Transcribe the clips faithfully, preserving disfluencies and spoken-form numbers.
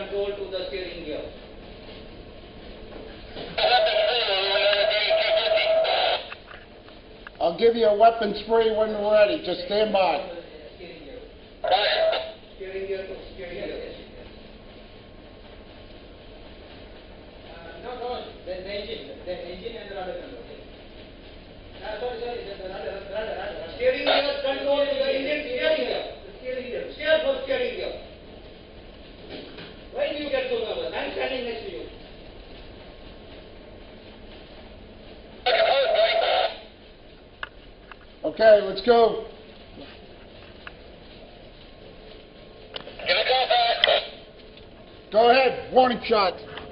control to the steering gear. I'll give you a weapons free when we're ready. Just stand by. Steering gear. Steering gear to steering gear. Uh, no, no, the, the engine, the engine and the rudder control. Uh, sorry, sorry, the rudder, rudder, rudder. Steering gear control to the engine, steering gear. The steering gear. Steer for steering gear. Why do you get so nervous? I'm standing next to you. Okay, let's go. Go ahead. Warning shot.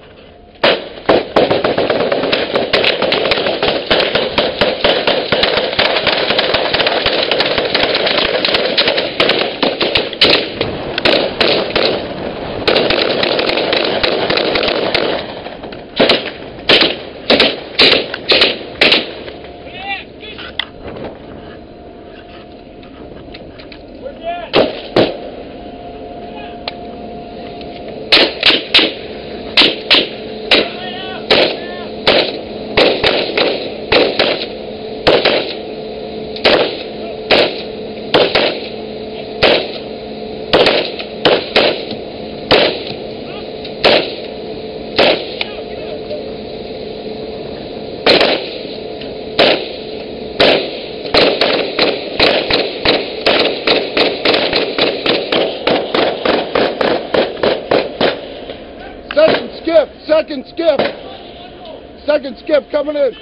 Second skip, second skip, second skip coming in.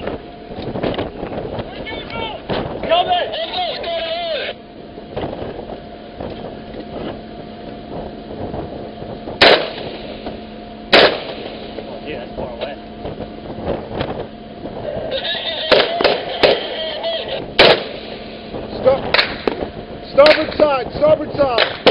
Yeah, that's far away. Stop, starboard side, starboard side.